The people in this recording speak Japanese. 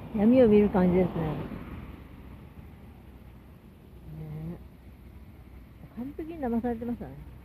闇を見る感じですね。完璧に騙されてましたね。